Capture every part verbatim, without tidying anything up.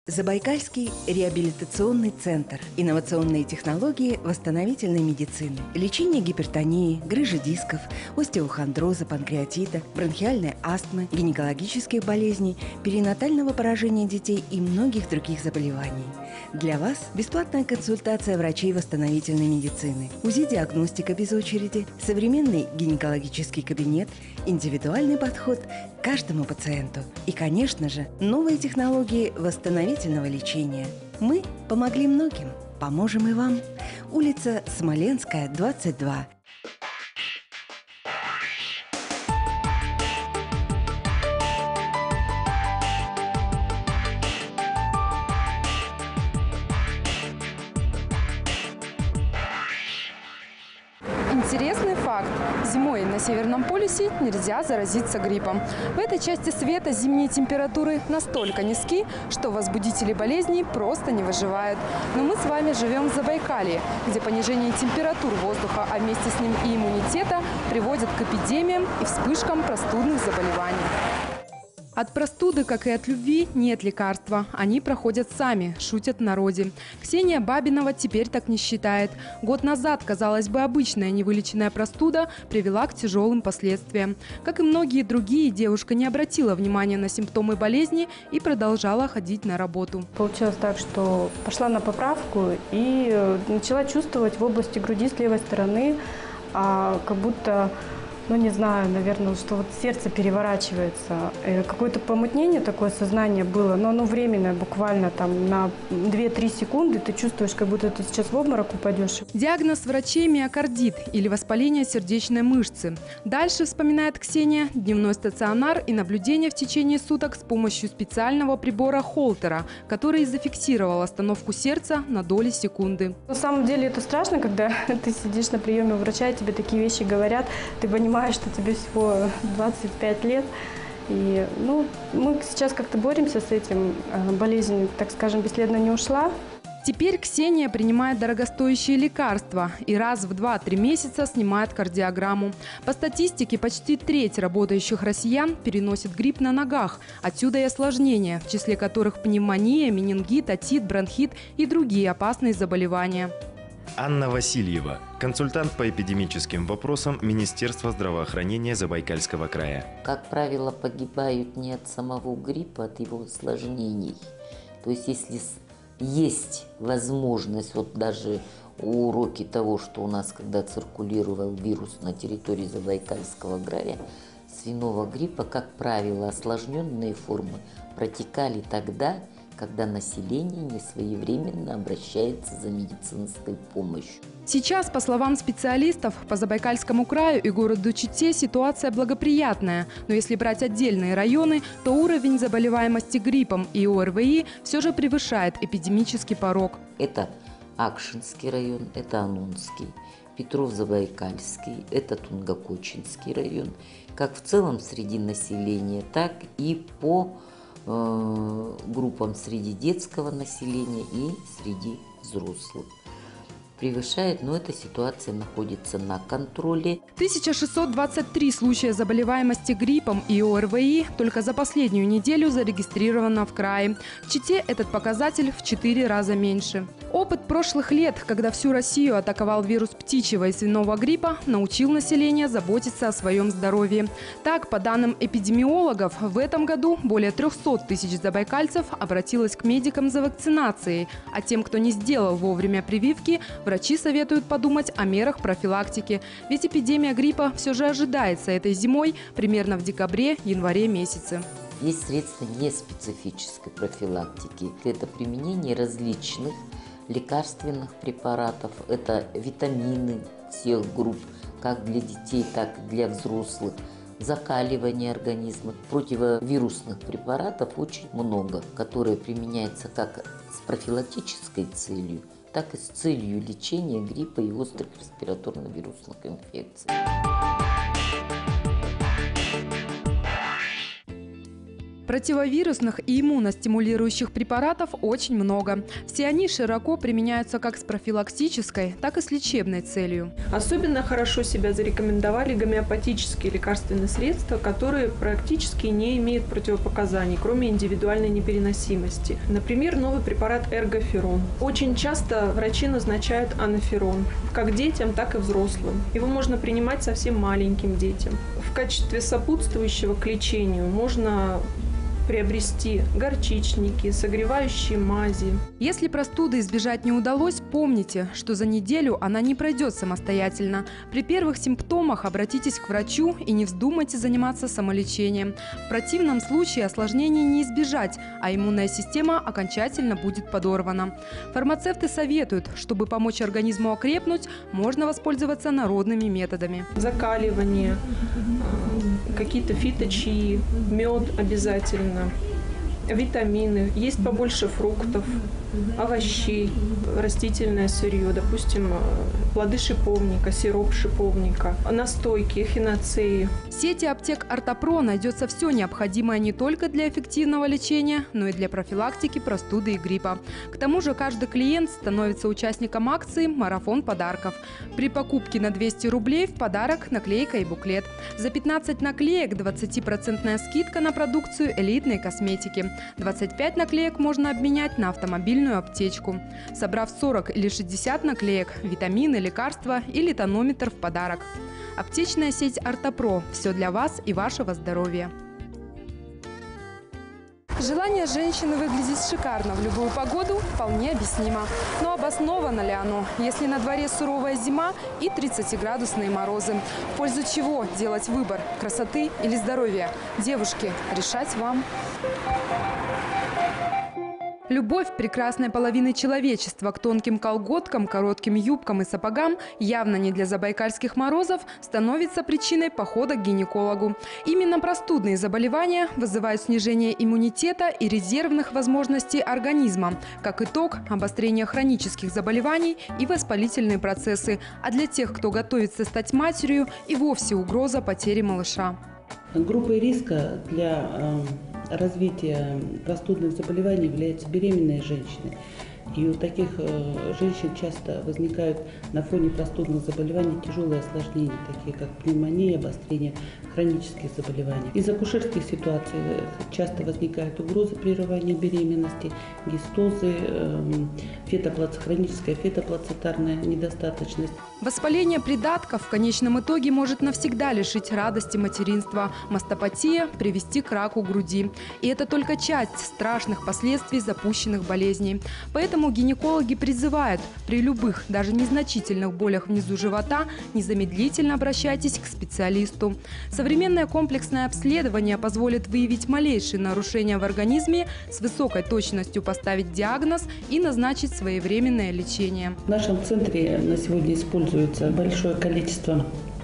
Забайкальский реабилитационный центр. Инновационные технологии восстановительной медицины. Лечение гипертонии, грыжи дисков, остеохондроза, панкреатита, бронхиальной астмы, гинекологических болезней, перинатального поражения детей и многих других заболеваний. Для вас бесплатная консультация врачей восстановительной медицины, УЗИ-диагностика без очереди, современный гинекологический кабинет, индивидуальный подход к каждому пациенту и, конечно же, новые технологии восстановительного лечения. Мы помогли многим, поможем и вам. Улица Смоленская, двадцать два. Интересный факт. Зимой на Северном полюсе нельзя заразиться гриппом. В этой части света зимние температуры настолько низки, что возбудители болезней просто не выживают. Но мы с вами живем в Забайкалье, где понижение температур воздуха, а вместе с ним и иммунитета приводит к эпидемиям и вспышкам простудных заболеваний. От простуды, как и от любви, нет лекарства. Они проходят сами, шутят в народе. Ксения Бабинова теперь так не считает. Год назад, казалось бы, обычная невылеченная простуда привела к тяжелым последствиям. Как и многие другие, девушка не обратила внимания на симптомы болезни и продолжала ходить на работу. Получилось так, что пошла на поправку и начала чувствовать в области груди с левой стороны, а, как будто... Ну, не знаю, наверное, что вот сердце переворачивается. Какое-то помутнение, такое сознание было, но оно временное, буквально там на две-три секунды ты чувствуешь, как будто ты сейчас в обморок упадешь. Диагноз врачей – миокардит или воспаление сердечной мышцы. Дальше, вспоминает Ксения, дневной стационар и наблюдение в течение суток с помощью специального прибора Холтера, который зафиксировал остановку сердца на доли секунды. На самом деле это страшно, когда ты сидишь на приеме у врача, и тебе такие вещи говорят, ты понимаешь, что тебе всего двадцать пять лет. И, ну, мы сейчас как-то боремся с этим. Болезнь, так скажем, бесследно не ушла. Теперь Ксения принимает дорогостоящие лекарства и раз в два-три месяца снимает кардиограмму. По статистике, почти треть работающих россиян переносит грипп на ногах. Отсюда и осложнения, в числе которых пневмония, менингит, отит, бронхит и другие опасные заболевания. Анна Васильева, консультант по эпидемическим вопросам Министерства здравоохранения Забайкальского края. Как правило, погибают не от самого гриппа, а от его осложнений. То есть, если есть возможность, вот даже уроки того, что у нас, когда циркулировал вирус на территории Забайкальского края, свиного гриппа, как правило, осложненные формы протекали тогда, когда население несвоевременно обращается за медицинской помощью. Сейчас, по словам специалистов, по Забайкальскому краю и городу Чите ситуация благоприятная. Но если брать отдельные районы, то уровень заболеваемости гриппом и ОРВИ все же превышает эпидемический порог. Это Акшинский район, это Анунский, Петров-Забайкальский, это Тунгокочинский район. Как в целом среди населения, так и по группам среди детского населения и среди взрослых. Превышает, но эта ситуация находится на контроле. тысяча шестьсот двадцать три случая заболеваемости гриппом и ОРВИ только за последнюю неделю зарегистрировано в крае. В Чите этот показатель в четыре раза меньше. Опыт прошлых лет, когда всю Россию атаковал вирус птичьего и свиного гриппа, научил население заботиться о своем здоровье. Так, по данным эпидемиологов, в этом году более трёхсот тысяч забайкальцев обратилось к медикам за вакцинацией, а тем, кто не сделал вовремя прививки, врачи советуют подумать о мерах профилактики. Ведь эпидемия гриппа все же ожидается этой зимой, примерно в декабре-январе месяце. Есть средства неспецифической профилактики. Это применение различных лекарственных препаратов, это витамины всех групп, как для детей, так и для взрослых, закаливание организма. Противовирусных препаратов очень много, которые применяются как с профилактической целью, так и с целью лечения гриппа и острых респираторно-вирусных инфекций. Противовирусных и иммуностимулирующих препаратов очень много. Все они широко применяются как с профилактической, так и с лечебной целью. Особенно хорошо себя зарекомендовали гомеопатические лекарственные средства, которые практически не имеют противопоказаний, кроме индивидуальной непереносимости. Например, новый препарат эргоферон. Очень часто врачи назначают анаферон, как детям, так и взрослым. Его можно принимать совсем маленьким детям. В качестве сопутствующего к лечению можно приобрести горчичники, согревающие мази. Если простуды избежать не удалось, помните, что за неделю она не пройдет самостоятельно. При первых симптомах обратитесь к врачу и не вздумайте заниматься самолечением. В противном случае осложнений не избежать, а иммунная система окончательно будет подорвана. Фармацевты советуют, чтобы помочь организму окрепнуть, можно воспользоваться народными методами. Закаливание, какие-то фиточаи, мед обязательно. Витамины, есть побольше фруктов, овощей, растительное сырье, допустим, плоды шиповника, сироп шиповника, настойки, эхиноцеи. В сети аптек «Ортопро» найдется все необходимое не только для эффективного лечения, но и для профилактики простуды и гриппа. К тому же каждый клиент становится участником акции «Марафон подарков». При покупке на двести рублей в подарок наклейка и буклет. За пятнадцать наклеек двадцатипроцентная скидка на продукцию элитной косметики. двадцать пять наклеек можно обменять на автомобильную аптечку. Собрав сорок или шестьдесят наклеек, витамины, лекарства или тонометр в подарок. Аптечная сеть «Ортопро» – все для вас и вашего здоровья. Желание женщины выглядеть шикарно в любую погоду вполне объяснимо. Но обосновано ли оно, если на дворе суровая зима и тридцатиградусные морозы? В пользу чего делать выбор – красоты или здоровья? Девушки, решать вам. Любовь прекрасной половины человечества к тонким колготкам, коротким юбкам и сапогам, явно не для забайкальских морозов, становится причиной похода к гинекологу. Именно простудные заболевания вызывают снижение иммунитета и резервных возможностей организма. Как итог, обострение хронических заболеваний и воспалительные процессы. А для тех, кто готовится стать матерью, и вовсе угроза потери малыша. Группой риска для развития простудных заболеваний являются беременные женщины. И у таких женщин часто возникают на фоне простудных заболеваний тяжелые осложнения, такие как пневмония, обострение хронических заболеваний. Из акушерских ситуаций часто возникают угрозы прерывания беременности, гистозы, фетоплац... хроническая фетоплацентарная недостаточность. Воспаление придатков в конечном итоге может навсегда лишить радости материнства. Мастопатия – привести к раку груди. И это только часть страшных последствий запущенных болезней. Поэтому гинекологи призывают, при любых, даже незначительных болях внизу живота, незамедлительно обращайтесь к специалисту. Современное комплексное обследование позволит выявить малейшие нарушения в организме, с высокой точностью поставить диагноз и назначить своевременное лечение. В нашем центре на сегодня используется большое количество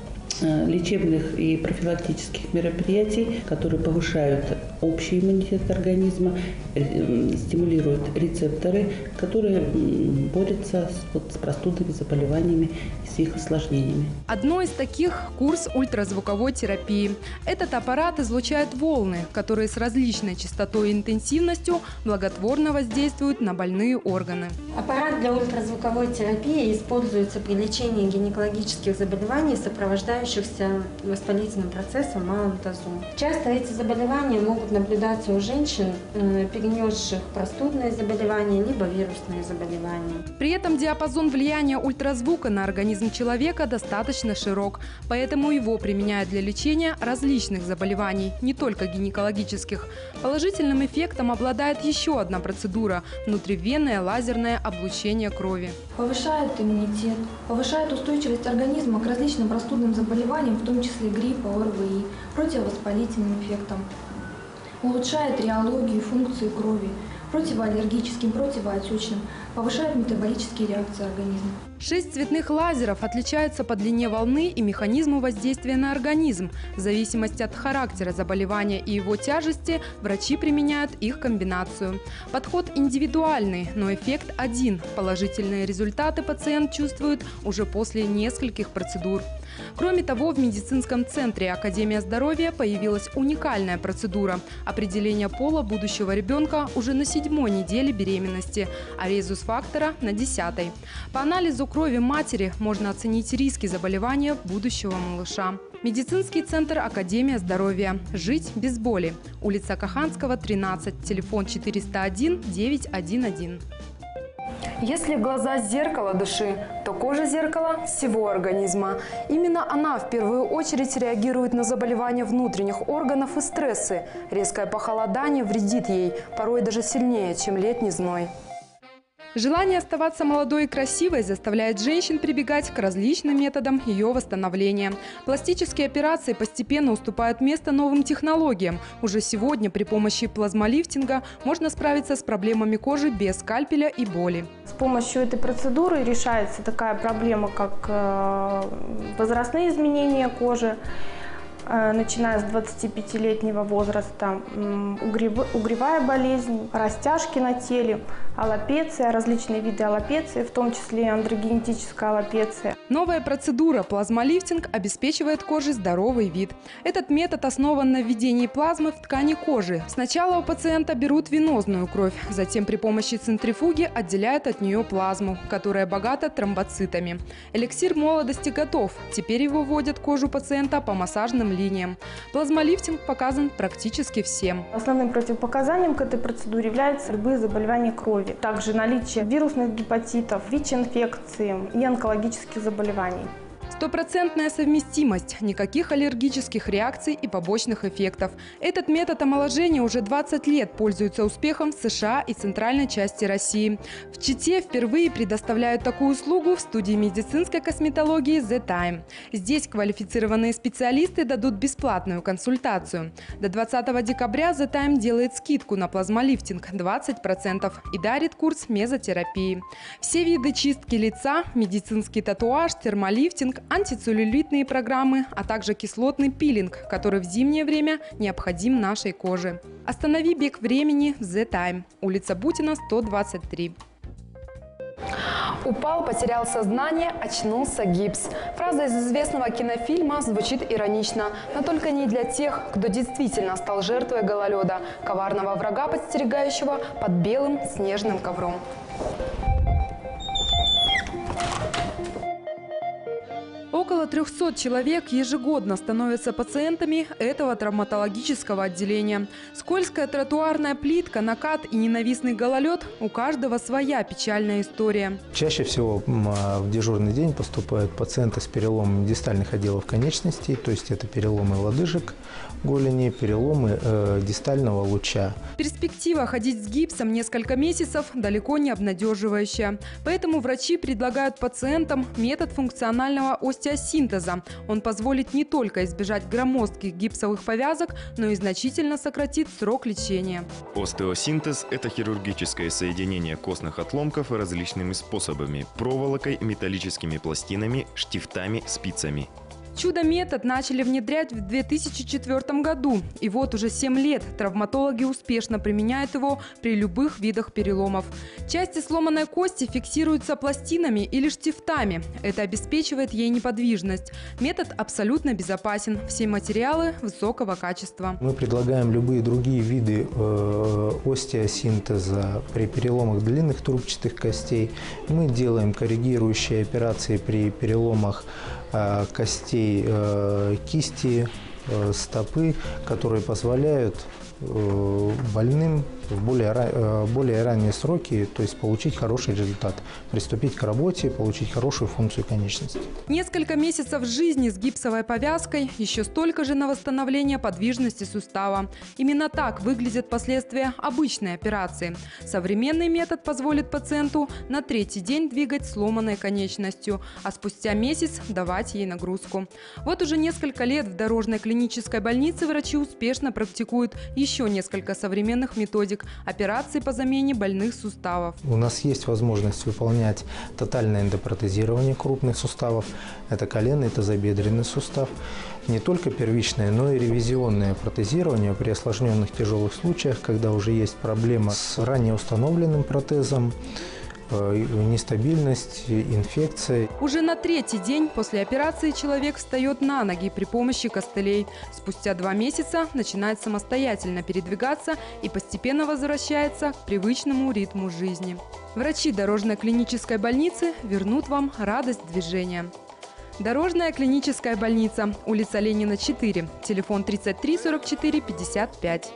лечебных и профилактических мероприятий, которые повышают общий иммунитет организма, стимулируют рецепторы, которые борются с, вот, с простудными заболеваниями и с их осложнениями. Одно из таких – курс ультразвуковой терапии. Этот аппарат излучает волны, которые с различной частотой и интенсивностью благотворно воздействуют на больные органы. Аппарат для ультразвуковой терапии используется при лечении гинекологических заболеваний, сопровождающихся воспалительным процессом в малом тазу. Часто эти заболевания могут наблюдаться у женщин, перенесших простудные заболевания, либо вирусные заболевания. При этом диапазон влияния ультразвука на организм человека достаточно широк, поэтому его применяют для лечения различных заболеваний, не только гинекологических. Положительным эффектом обладает еще одна процедура – внутривенное лазерное облучение крови. Повышает иммунитет, повышает устойчивость организма к различным простудным заболеваниям, в том числе гриппа, ОРВИ, противовоспалительным эффектам. Улучшает реологию, функции крови, противоаллергическим, противоотечным, повышает метаболические реакции организма. Шесть цветных лазеров отличаются по длине волны и механизму воздействия на организм. В зависимости от характера заболевания и его тяжести врачи применяют их комбинацию. Подход индивидуальный, но эффект один. Положительные результаты пациент чувствует уже после нескольких процедур. Кроме того, в медицинском центре Академия здоровья появилась уникальная процедура – определение пола будущего ребенка уже на седьмой неделе беременности, а резус-фактора – на десятой. По анализу крови матери можно оценить риски заболевания будущего малыша. Медицинский центр Академия здоровья. Жить без боли. Улица Каханского, тринадцать. Телефон четыреста один девять один один. Если глаза – зеркало души, то кожа – зеркало всего организма. Именно она в первую очередь реагирует на заболевания внутренних органов и стрессы. Резкое похолодание вредит ей, порой даже сильнее, чем летний зной. Желание оставаться молодой и красивой заставляет женщин прибегать к различным методам ее восстановления. Пластические операции постепенно уступают место новым технологиям. Уже сегодня при помощи плазмолифтинга можно справиться с проблемами кожи без скальпеля и боли. С помощью этой процедуры решается такая проблема, как возрастные изменения кожи, начиная с двадцатипятилетнего возраста, угревая болезнь, растяжки на теле, аллопеция, различные виды аллопеции, в том числе андрогенетическая аллопеция. Новая процедура плазмолифтинг обеспечивает коже здоровый вид. Этот метод основан на введении плазмы в ткани кожи. Сначала у пациента берут венозную кровь, затем при помощи центрифуги отделяют от нее плазму, которая богата тромбоцитами. Эликсир молодости готов. Теперь его вводят в кожу пациента по массажным линиям. Плазмолифтинг показан практически всем. Основным противопоказанием к этой процедуре являются любые заболевания крови. Также наличие вирусных гепатитов, ВИЧ-инфекции и онкологических заболеваний. Стопроцентная совместимость, никаких аллергических реакций и побочных эффектов. Этот метод омоложения уже двадцать лет пользуется успехом в США и центральной части России. В Чите впервые предоставляют такую услугу в студии медицинской косметологии The Time. Здесь квалифицированные специалисты дадут бесплатную консультацию. До двадцатого декабря The Time делает скидку на плазмолифтинг двадцать процентов и дарит курс мезотерапии. Все виды чистки лица, медицинский татуаж, термолифтинг, антицеллюлитные программы, а также кислотный пилинг, который в зимнее время необходим нашей коже. Останови бег времени в The Time. Улица Бутина, сто двадцать три. Упал, потерял сознание, очнулся гипс. Фраза из известного кинофильма звучит иронично, но только не для тех, кто действительно стал жертвой гололеда, коварного врага, подстерегающего под белым снежным ковром. Около трёхсот человек ежегодно становятся пациентами этого травматологического отделения. Скользкая тротуарная плитка, накат и ненавистный гололед – у каждого своя печальная история. Чаще всего в дежурный день поступают пациенты с переломами дистальных отделов конечностей, то есть это переломы лодыжек, голени, переломы э, дистального луча. Перспектива ходить с гипсом несколько месяцев далеко не обнадеживающая. Поэтому врачи предлагают пациентам метод функционального остеосинтеза. Он позволит не только избежать громоздких гипсовых повязок, но и значительно сократит срок лечения. Остеосинтез – это хирургическое соединение костных отломков различными способами – проволокой, металлическими пластинами, штифтами, спицами. Чудо-метод начали внедрять в две тысячи четвёртом году. И вот уже семь лет травматологи успешно применяют его при любых видах переломов. Части сломанной кости фиксируются пластинами или штифтами. Это обеспечивает ей неподвижность. Метод абсолютно безопасен. Все материалы высокого качества. Мы предлагаем любые другие виды э, остеосинтеза при переломах длинных трубчатых костей. Мы делаем коррегирующие операции при переломах э, костей э, кисти, э, стопы, которые позволяют э, больным в более, э, более ранние сроки, то есть получить хороший результат, приступить к работе, получить хорошую функцию конечности. Несколько месяцев жизни с гипсовой повязкой, еще столько же на восстановление подвижности сустава. Именно так выглядят последствия обычной операции. Современный метод позволит пациенту на третий день двигать сломанной конечностью, а спустя месяц давать ей нагрузку. Вот уже несколько лет в Дорожной клинической больнице врачи успешно практикуют еще несколько современных методик операций по замене больных суставов. У нас есть возможность выполнять тотальное эндопротезирование крупных суставов. Это коленный, тазобедренный сустав. Не только первичное, но и ревизионное протезирование при осложненных тяжелых случаях, когда уже есть проблема с ранее установленным протезом, нестабильность, инфекция. Уже на третий день после операции человек встает на ноги при помощи костылей. Спустя два месяца начинает самостоятельно передвигаться и постепенно возвращается к привычному ритму жизни. Врачи Дорожной клинической больницы вернут вам радость движения. Дорожная клиническая больница, улица Ленина, четыре, телефон тридцать три сорок четыре пятьдесят пять.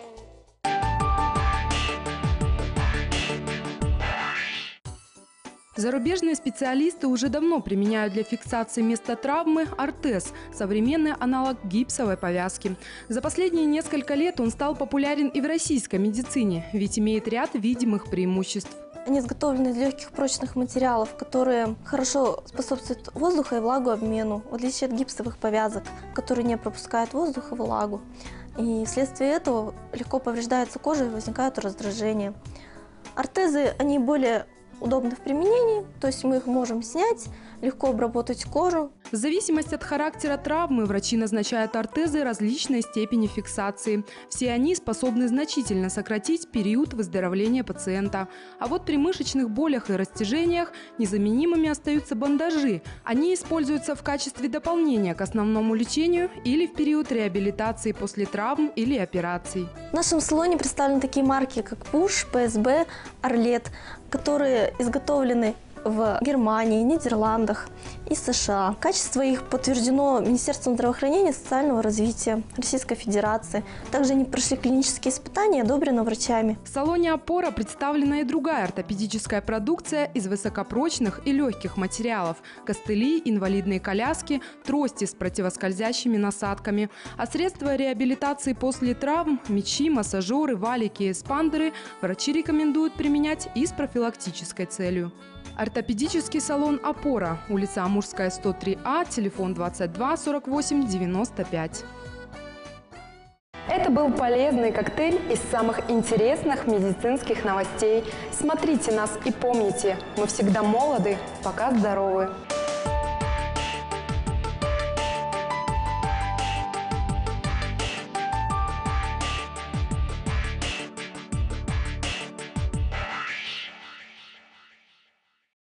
Зарубежные специалисты уже давно применяют для фиксации места травмы ортез – современный аналог гипсовой повязки. За последние несколько лет он стал популярен и в российской медицине, ведь имеет ряд видимых преимуществ. Они изготовлены из легких прочных материалов, которые хорошо способствуют воздуху и влагообмену, в отличие от гипсовых повязок, которые не пропускают воздух и влагу. И вследствие этого легко повреждается кожа и возникают раздражения. Ортезы, они более удобны в применении, то есть мы их можем снять, легко обработать кожу. В зависимости от характера травмы врачи назначают ортезы различной степени фиксации. Все они способны значительно сократить период выздоровления пациента. А вот при мышечных болях и растяжениях незаменимыми остаются бандажи. Они используются в качестве дополнения к основному лечению или в период реабилитации после травм или операций. В нашем салоне представлены такие марки, как Push, пэ эс бэ, Arlet, которые изготовлены в Германии, Нидерландах и США. Качество их подтверждено Министерством здравоохранения и социального развития Российской Федерации. Также они прошли клинические испытания и одобрены врачами. В салоне «Опора» представлена и другая ортопедическая продукция из высокопрочных и легких материалов – костыли, инвалидные коляски, трости с противоскользящими насадками. А средства реабилитации после травм – мячи, массажеры, валики, эспандеры – врачи рекомендуют применять и с профилактической целью. Ортопедический салон «Опора», улица Амурская, сто три А, телефон двадцать два сорок восемь девяносто пять. Это был полезный коктейль из самых интересных медицинских новостей. Смотрите нас и помните, мы всегда молоды, пока здоровы.